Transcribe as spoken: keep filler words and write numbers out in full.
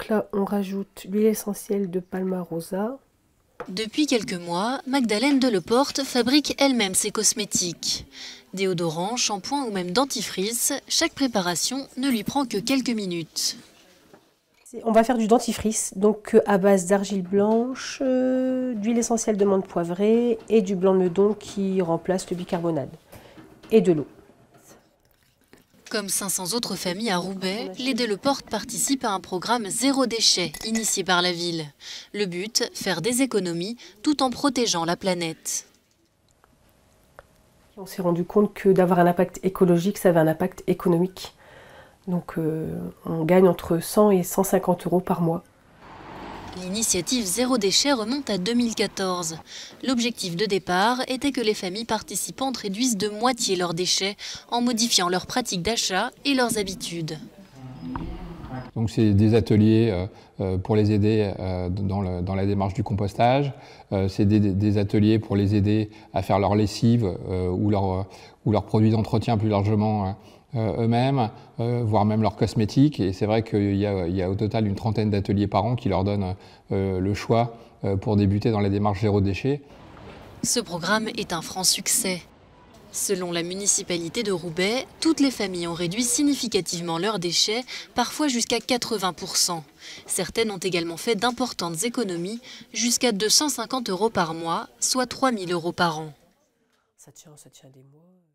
là, on rajoute l'huile essentielle de Palmarosa. Depuis quelques mois, Magdalène Deleporte fabrique elle-même ses cosmétiques. Déodorant, shampoing ou même dentifrice, chaque préparation ne lui prend que quelques minutes. On va faire du dentifrice, donc à base d'argile blanche, euh, d'huile essentielle de menthe poivrée et du blanc de meudon qui remplace le bicarbonate et de l'eau. Comme cinq cents autres familles à Roubaix, les Deleporte participent à un programme zéro déchet initié par la ville. Le but, faire des économies tout en protégeant la planète. On s'est rendu compte que d'avoir un impact écologique, ça avait un impact économique. Donc euh, on gagne entre cent et cent cinquante euros par mois. L'initiative Zéro Déchet remonte à deux mille quatorze. L'objectif de départ était que les familles participantes réduisent de moitié leurs déchets en modifiant leurs pratiques d'achat et leurs habitudes. Donc c'est des ateliers euh, pour les aider euh, dans, le, dans la démarche du compostage. Euh, c'est des, des ateliers pour les aider à faire leur lessive euh, ou leurs ou leurs produits d'entretien plus largement euh, eux-mêmes, euh, voire même leurs cosmétiques. Et c'est vrai qu'il y a, il y a au total une trentaine d'ateliers par an qui leur donnent euh, le choix euh, pour débuter dans la démarche zéro déchet. Ce programme est un franc succès. Selon la municipalité de Roubaix, toutes les familles ont réduit significativement leurs déchets, parfois jusqu'à quatre-vingts pour cent. Certaines ont également fait d'importantes économies, jusqu'à deux cent cinquante euros par mois, soit trois mille euros par an. Ça tient, ça tient des mois.